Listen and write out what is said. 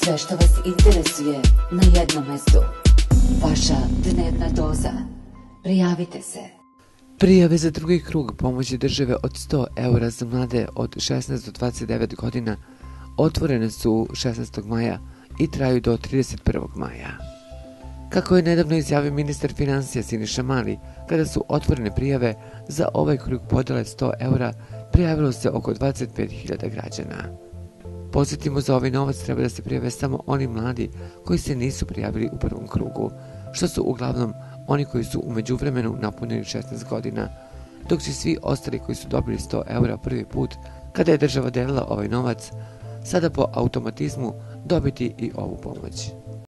Sve što vas interesuje na jednom mestu. Vaša dnevna doza. Prijavite se. Prijave za drugi krug pomoći države od 100 € za mlade od 16 do 29 godina otvorene su 16. maja i traju do 31. maja. Kako je nedavno izjavio ministar financija Siniša Mali, kada su otvorene prijave za ovaj krug podele 100 € prijavilo se oko 25.000 građana. Podsjetimo, za ovaj novac treba da se prijave samo oni mladi koji se nisu prijavili u prvom krugu, što su uglavnom oni koji su u međuvremenu napunili 16 godina, dok će svi ostali koji su dobili 100 € prvi put kada je država delila ovaj novac, sada po automatizmu dobiti i ovu pomoć.